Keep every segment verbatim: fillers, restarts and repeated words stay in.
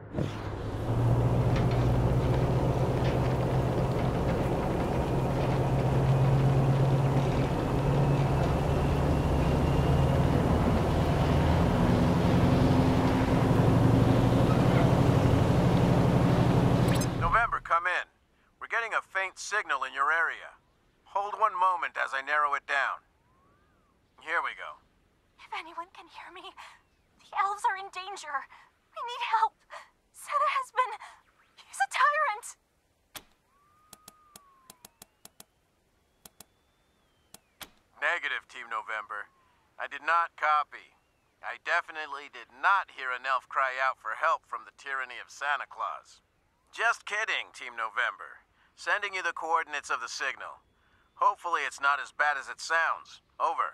Signal in your area. Hold one moment as I narrow it down. Here we go. If anyone can hear me, the elves are in danger. We need help. Seta has been... he's a tyrant. Negative, Team November. I did not copy. I definitely did not hear an elf cry out for help from the tyranny of Santa Claus. Just kidding, Team November. Sending you the coordinates of the signal. Hopefully it's not as bad as it sounds. Over.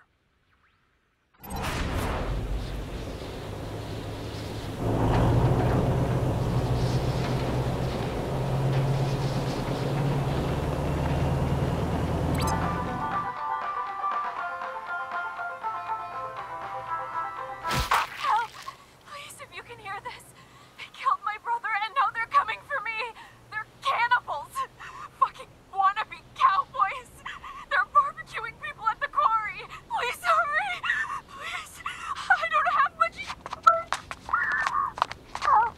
Help! Please, if you can hear this. They killed my brother and now they're coming for me. They're cannibals. Fucking wannabe cowboys! They're barbecuing people at the quarry! Please hurry! Please! I don't have much... Help!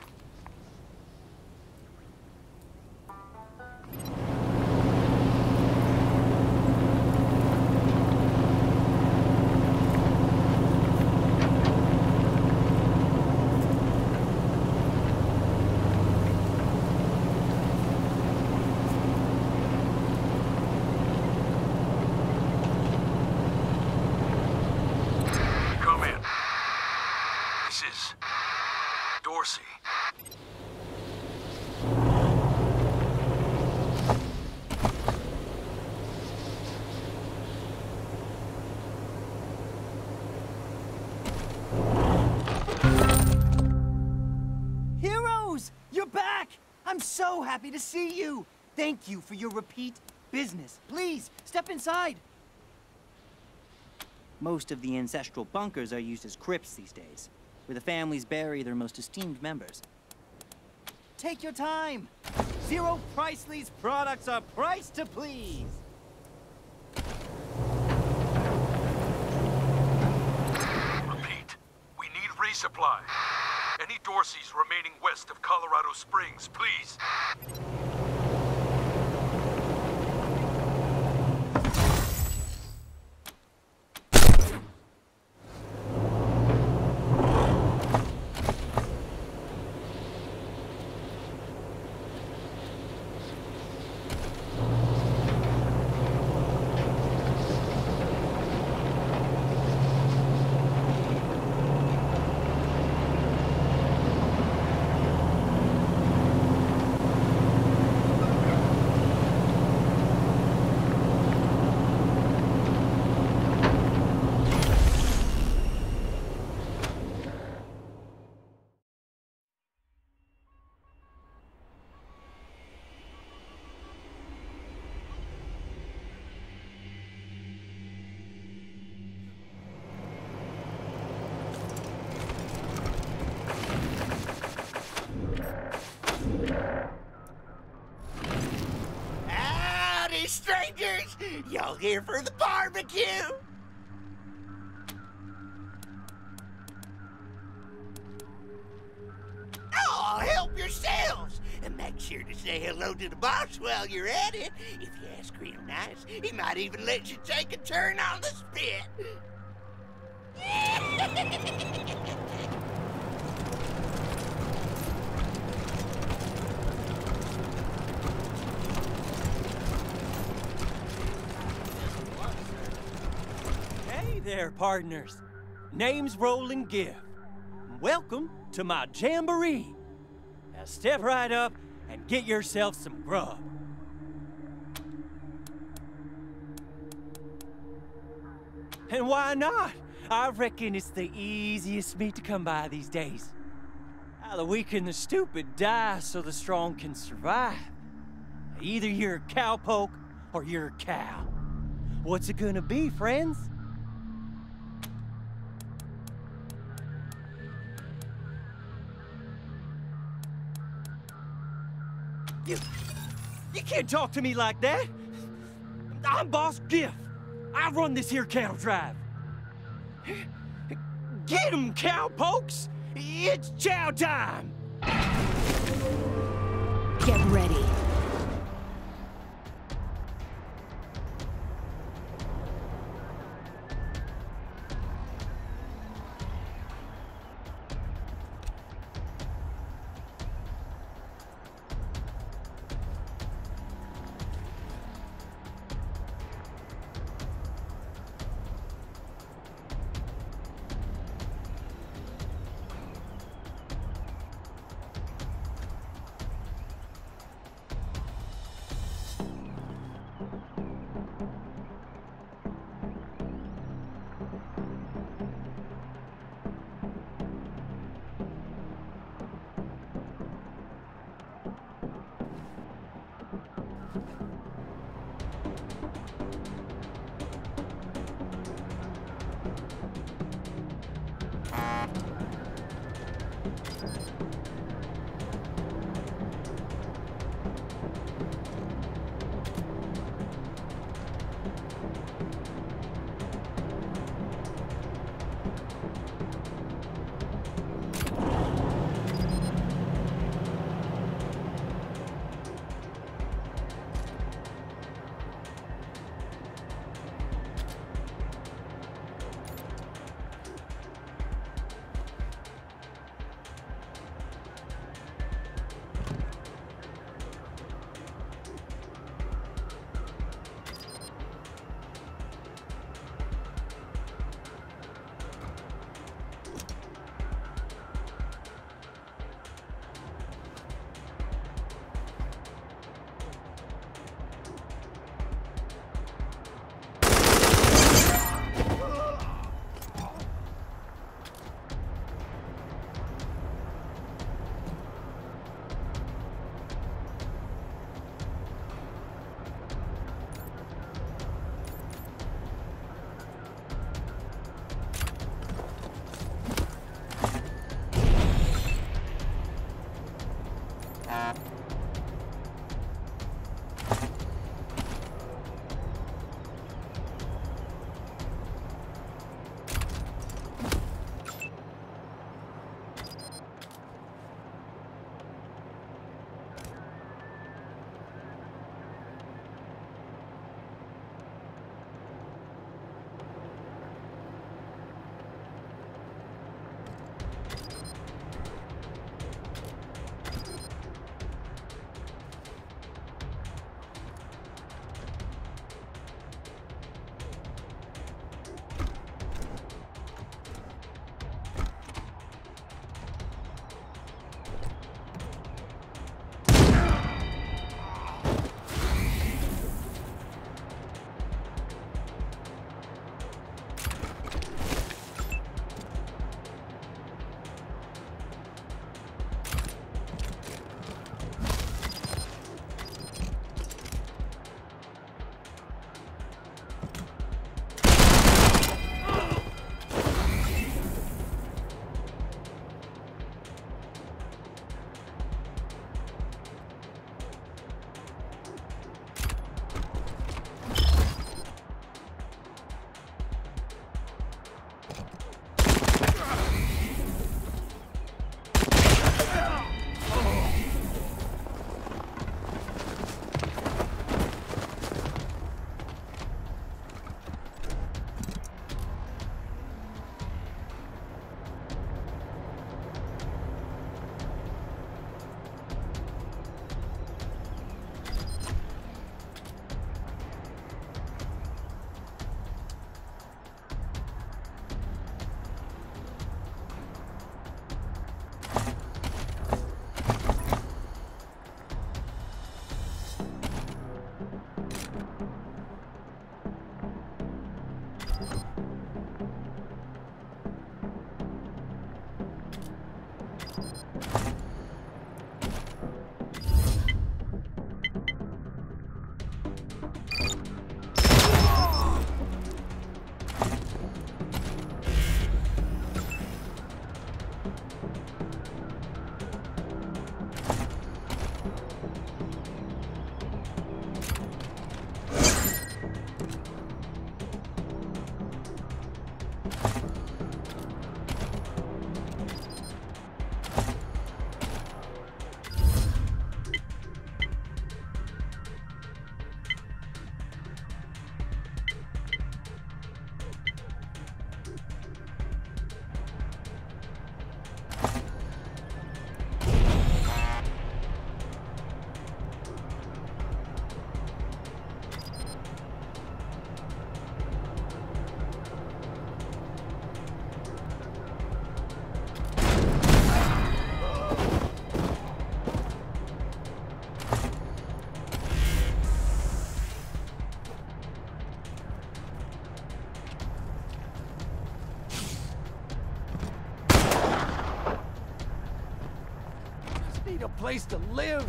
Dorsey. Heroes! You're back! I'm so happy to see you! Thank you for your repeat business. Please, step inside. Most of the ancestral bunkers are used as crypts these days, where the families bury their most esteemed members. Take your time. Zero Priceley's products are priced to please. Repeat. We need resupply. Any Dorseys remaining west of Colorado Springs, please. Howdy, strangers! Y'all here for the barbecue? Oh, help yourselves! And make sure to say hello to the boss while you're at it. If you ask real nice, he might even let you take a turn on the spit. Hey there, partners. Name's Roland Giff. Welcome to my jamboree. Now step right up and get yourself some grub. And why not? I reckon it's the easiest meat to come by these days. Now, the weak and the stupid die so the strong can survive. Either you're a cowpoke or you're a cow. What's it gonna be, friends? You, you can't talk to me like that. I'm Boss Giff. I run this here cattle drive. Get 'em, cowpokes! It's chow time! Get ready. need a place to live.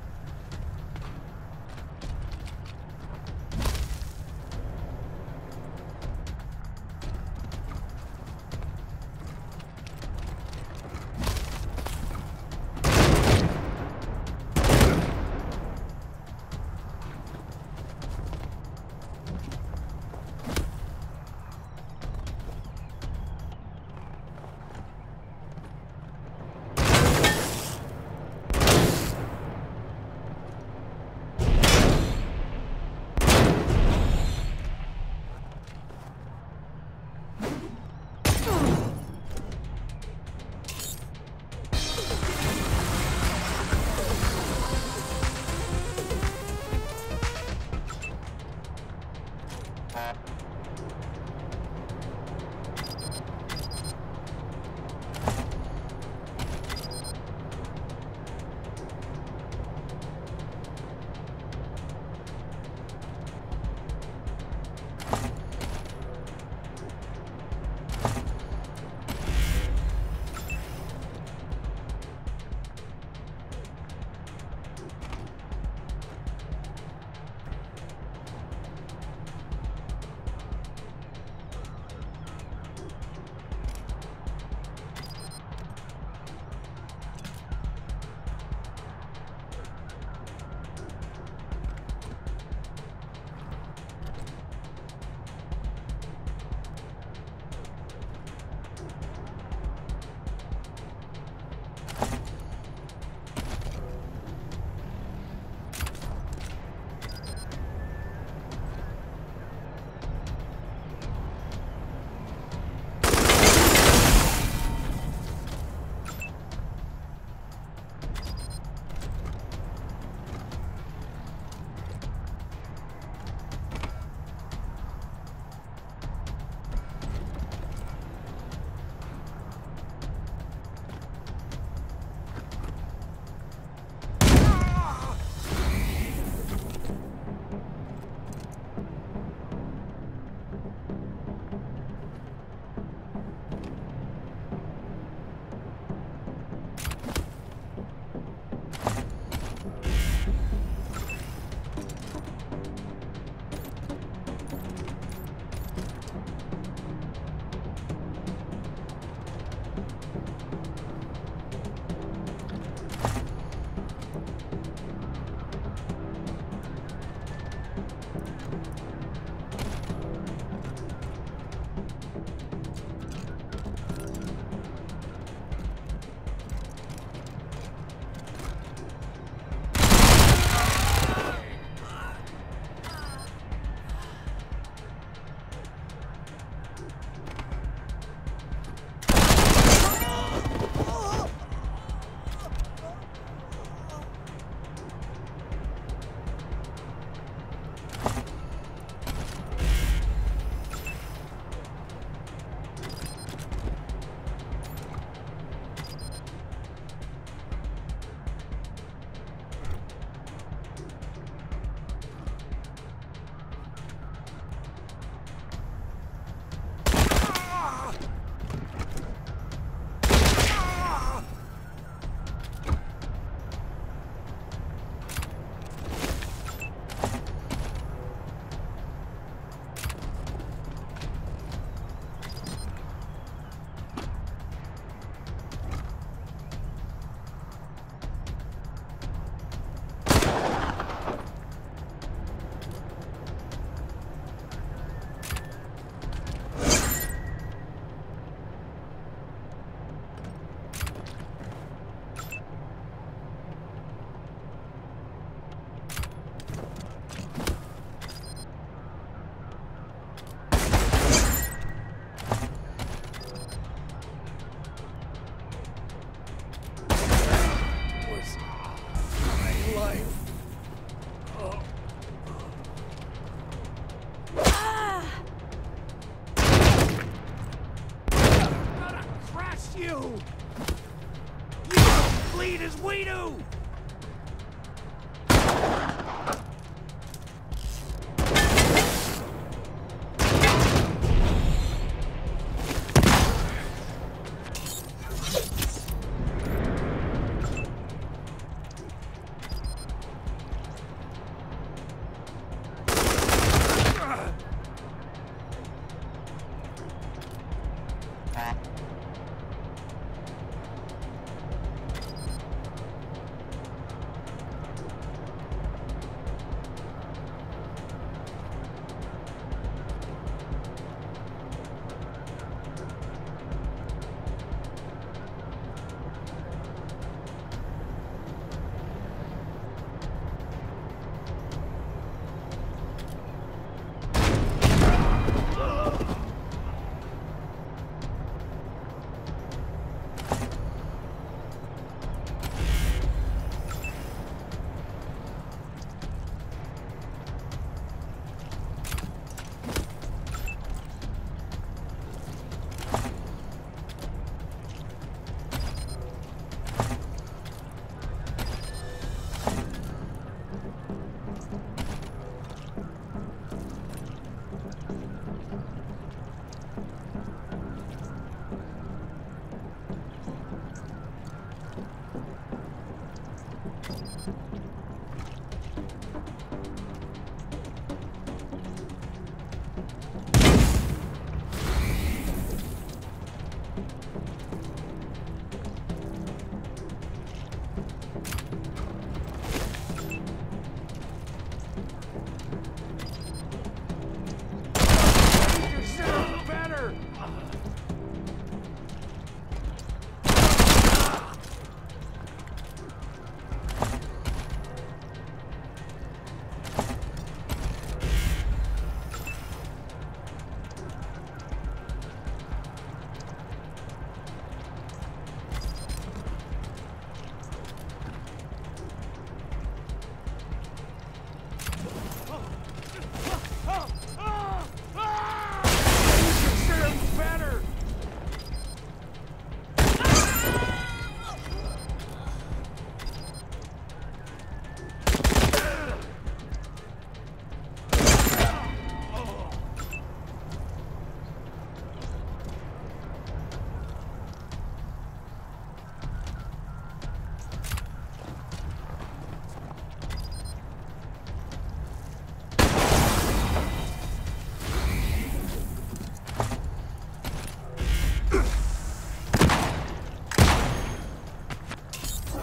we do!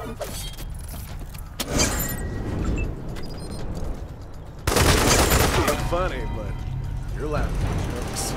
Funny, but you're laughing at jokes.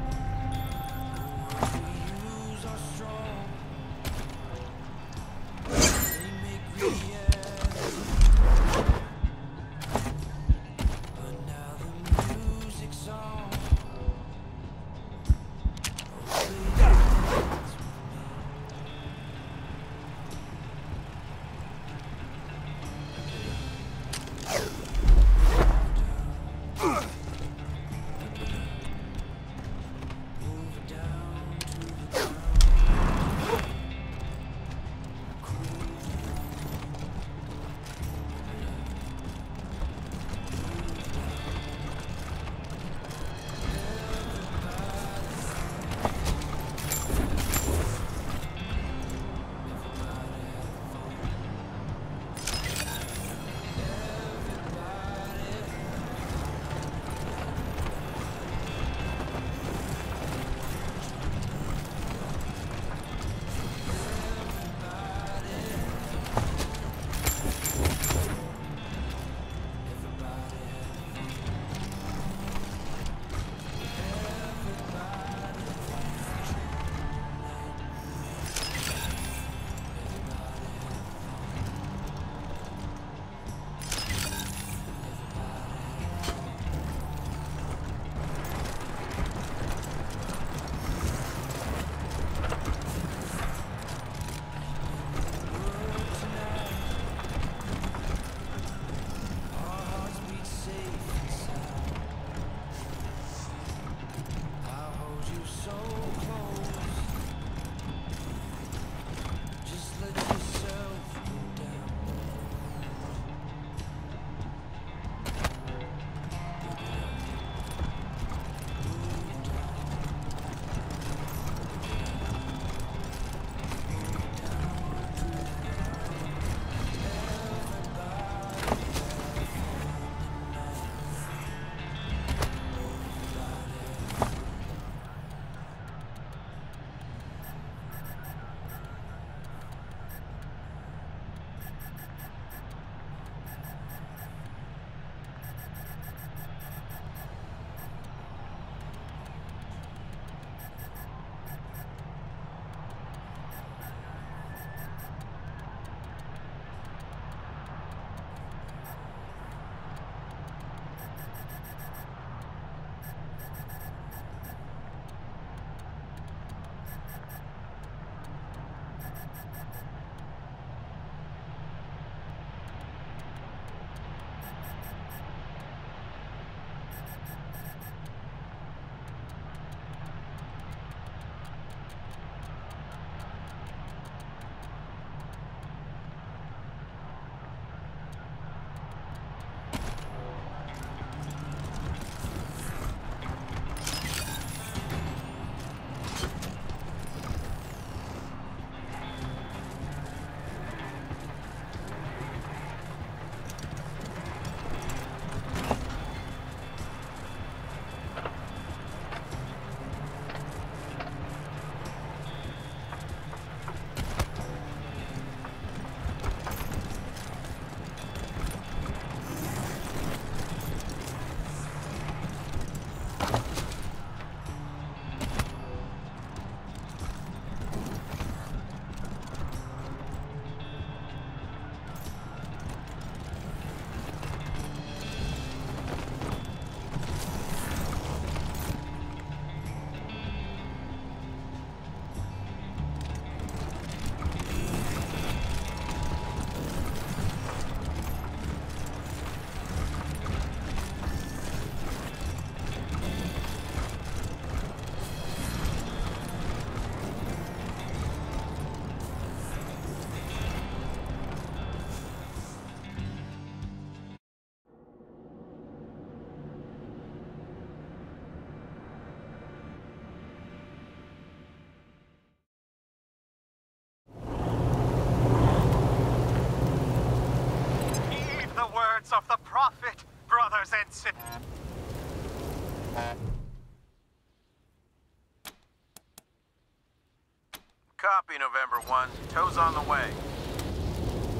Of the Prophet, brothers and sisters. Copy, November one. Tow's on the way.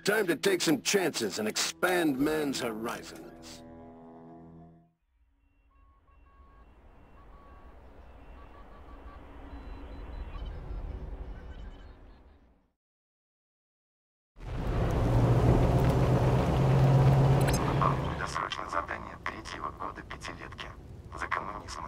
Time to take some chances and expand man's horizons. Досрочное задание третьего года пятилетки. За коммунизма.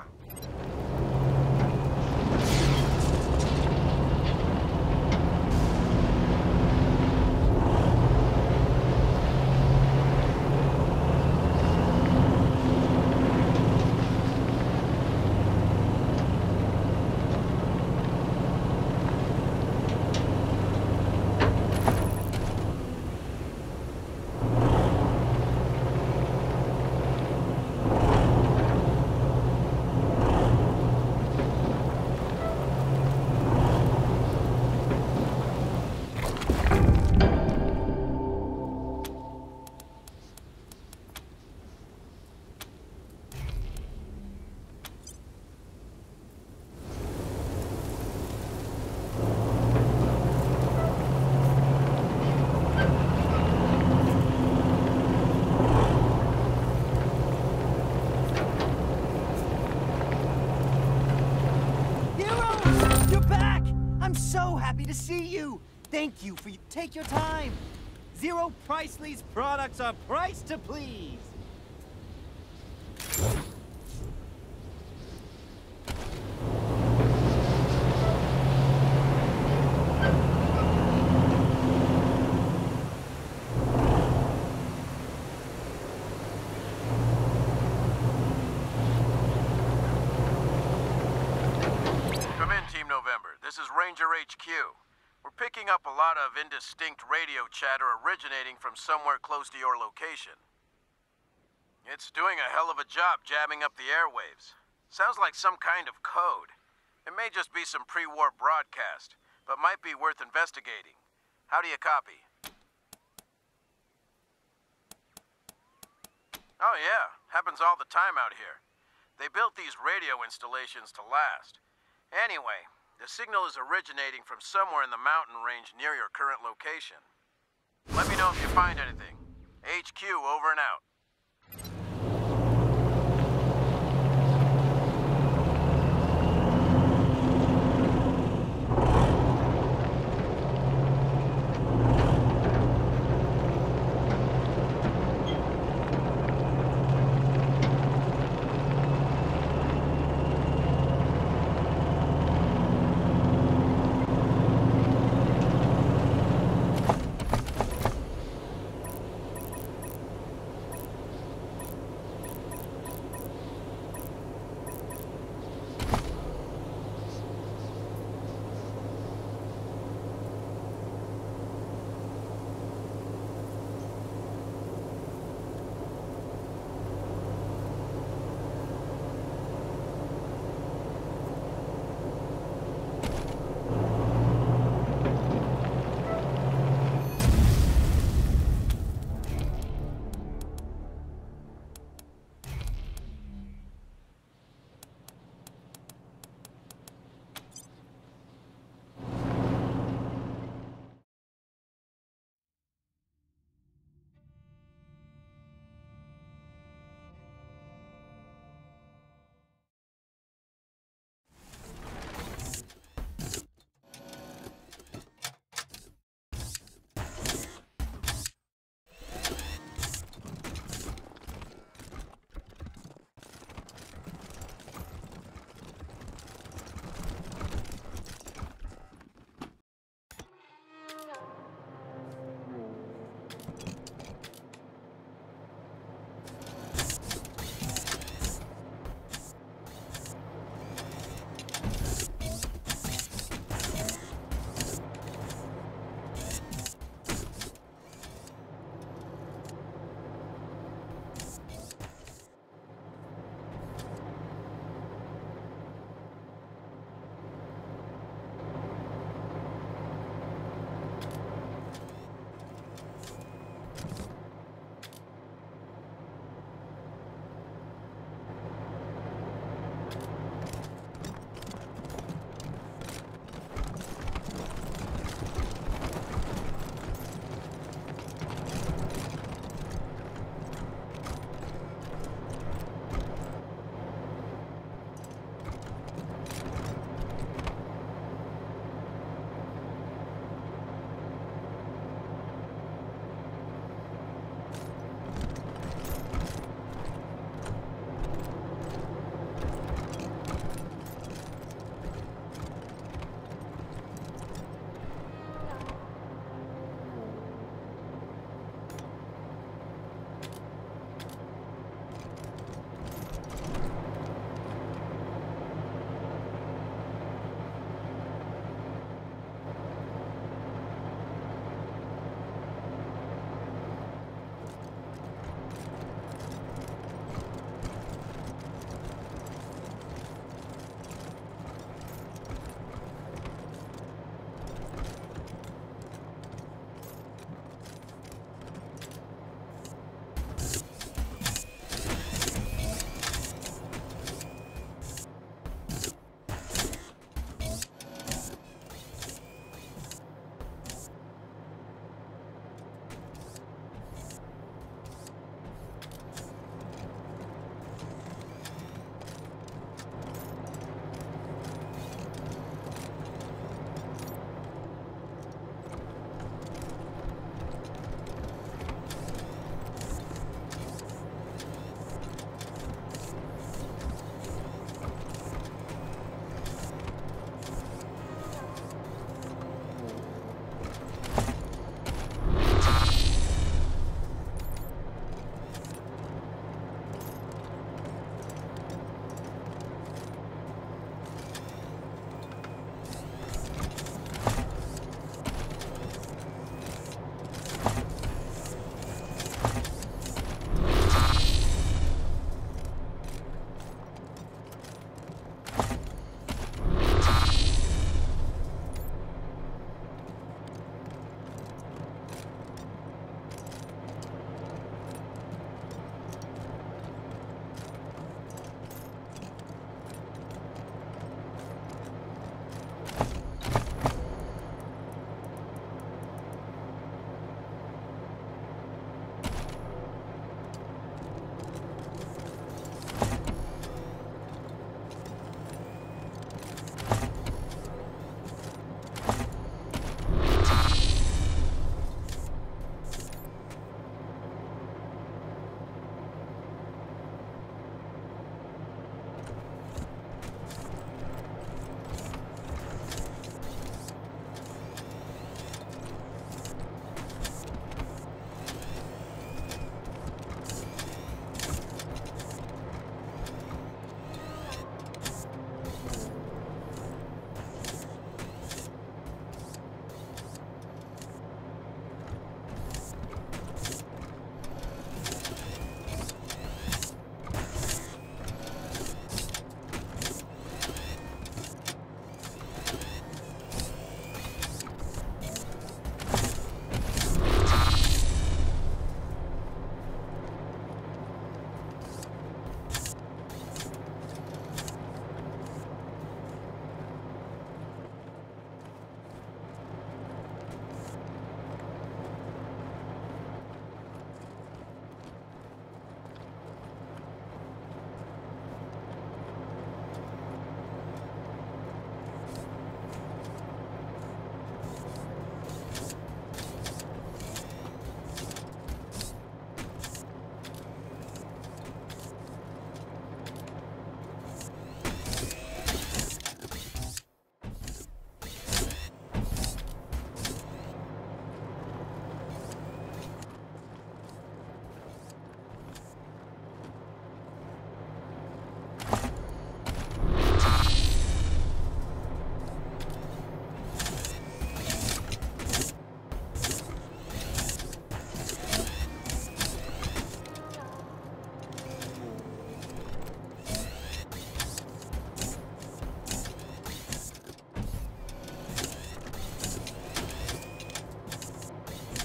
To see you. Thank you for you. Take your time. Zero Priceley's products are priced to please. Come in, Team November. This is Ranger H Q. We're picking up a lot of indistinct radio chatter originating from somewhere close to your location. It's doing a hell of a job jamming up the airwaves. Sounds like some kind of code. It may just be some pre-war broadcast, but might be worth investigating. How do you copy? Oh yeah, happens all the time out here. They built these radio installations to last. Anyway, the signal is originating from somewhere in the mountain range near your current location. Let me know if you find anything. H Q, over and out.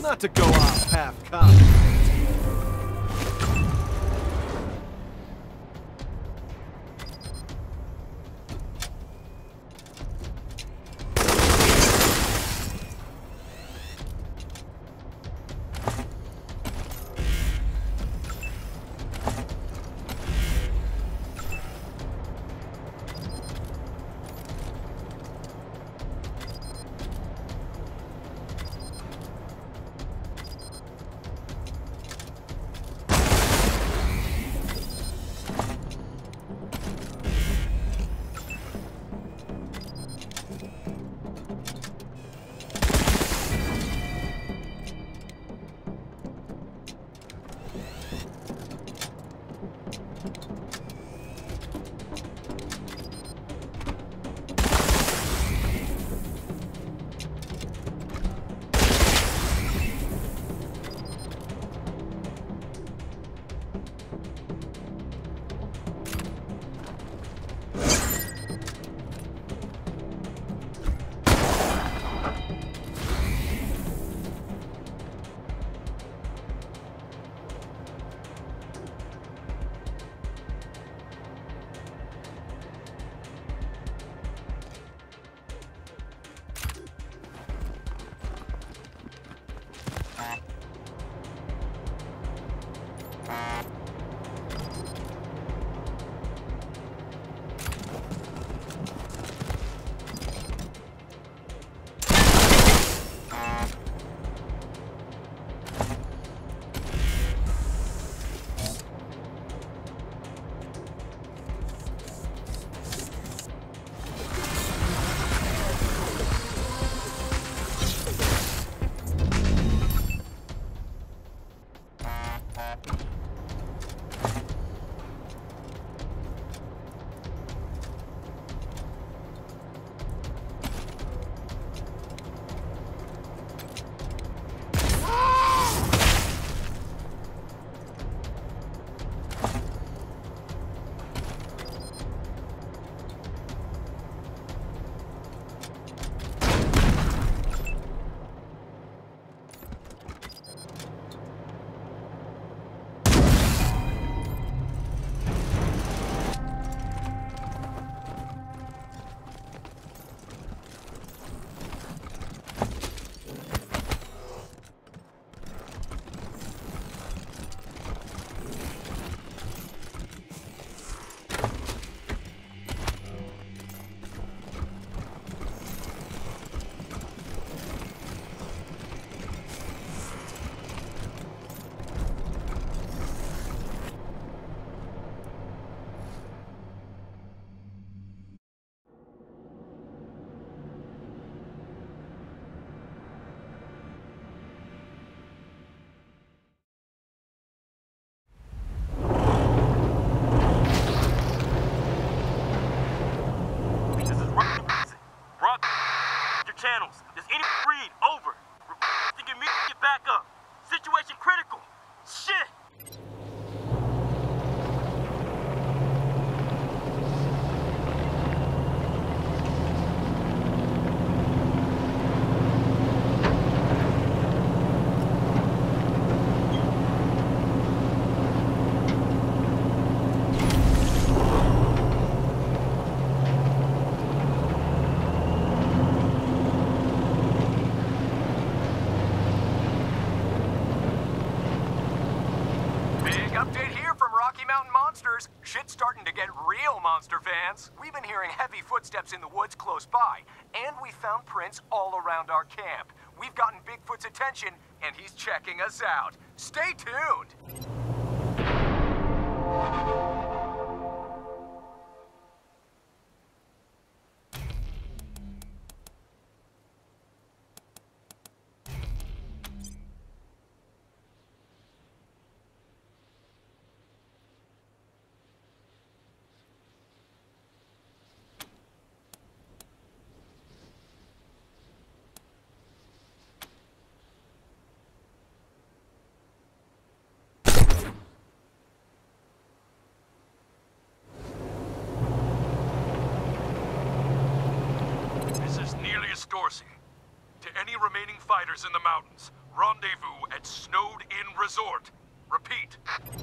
Not to go off half-cocked. Shit's starting to get real, Monster fans. We've been hearing heavy footsteps in the woods close by, and we found prints all around our camp. We've gotten Bigfoot's attention, and he's checking us out. Stay tuned! Dorsey. To any remaining fighters in the mountains, Rendezvous at Snowed Inn Resort. Repeat.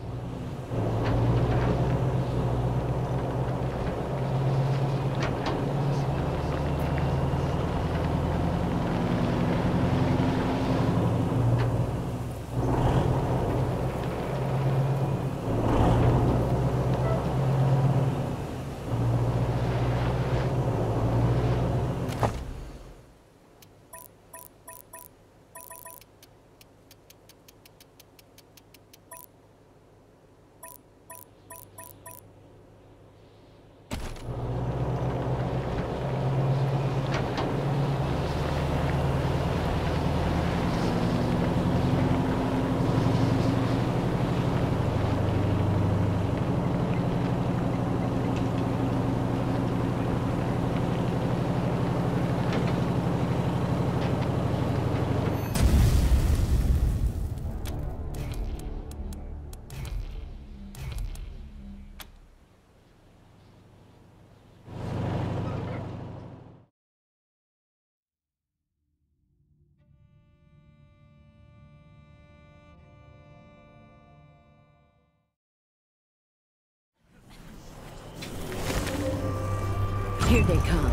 Here they come.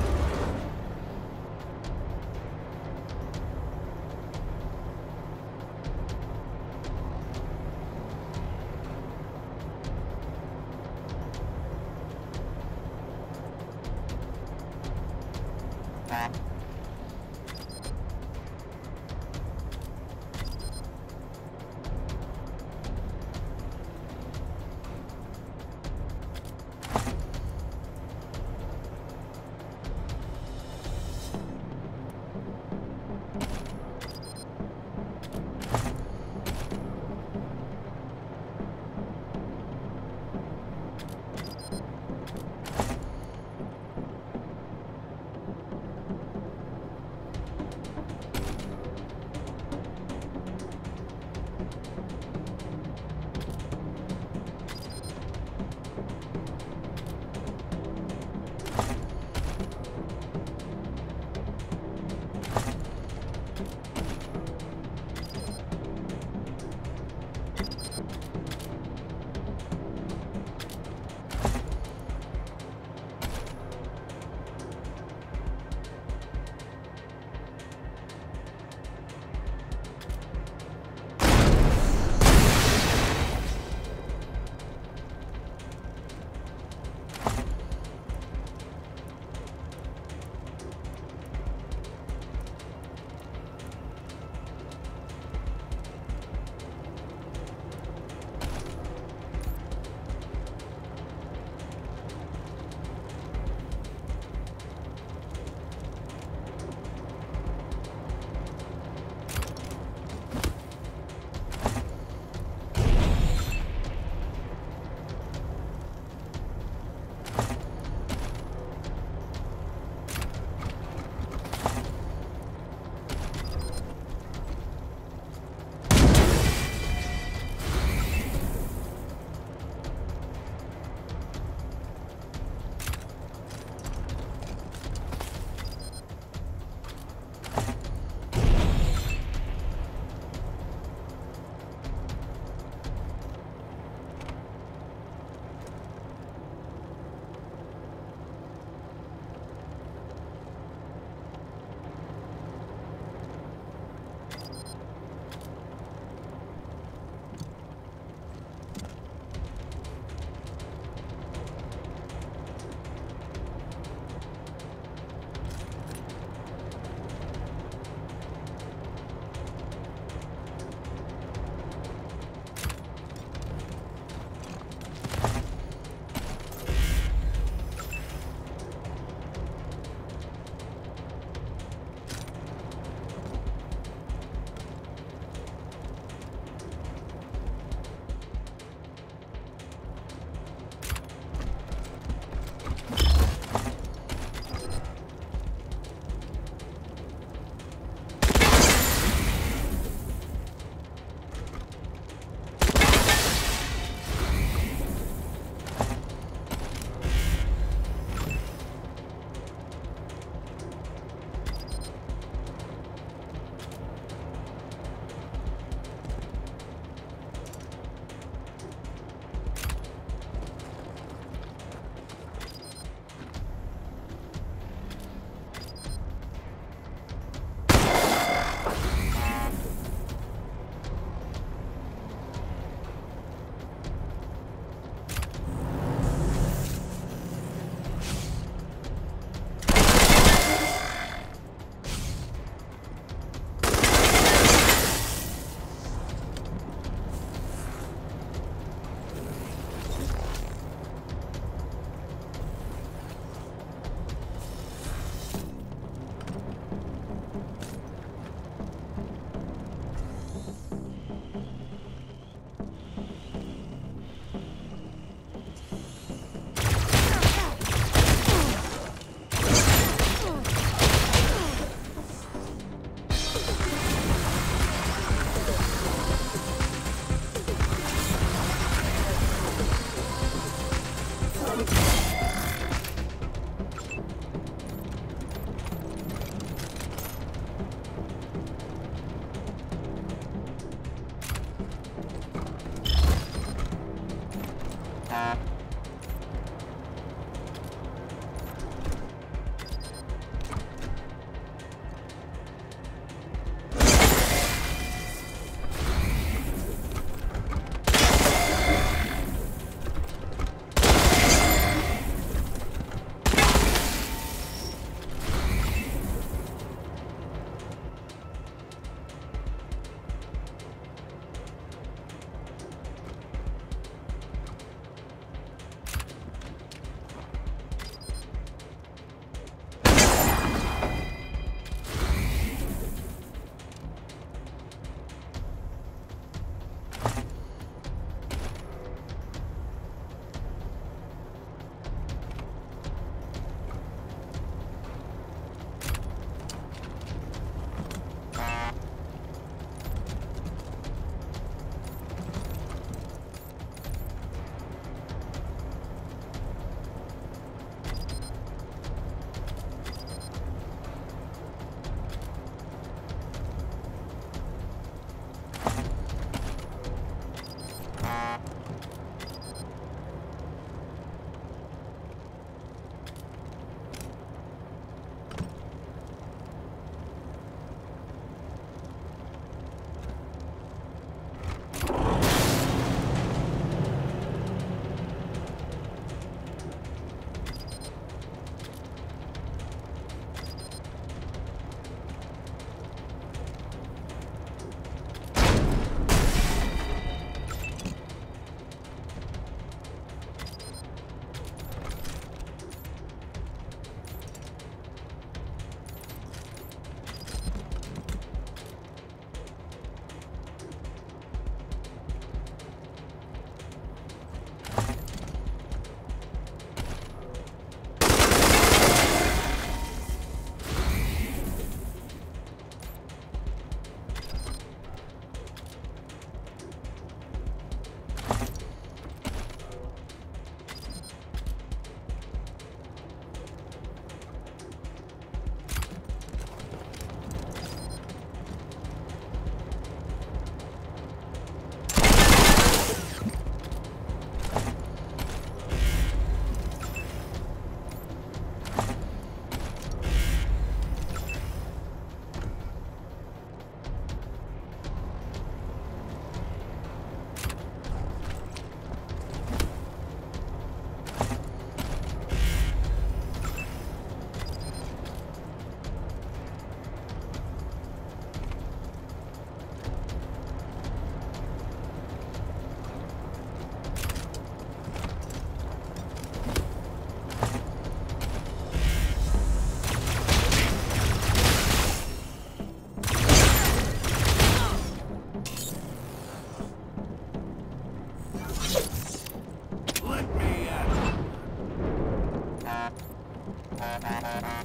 Let me at it.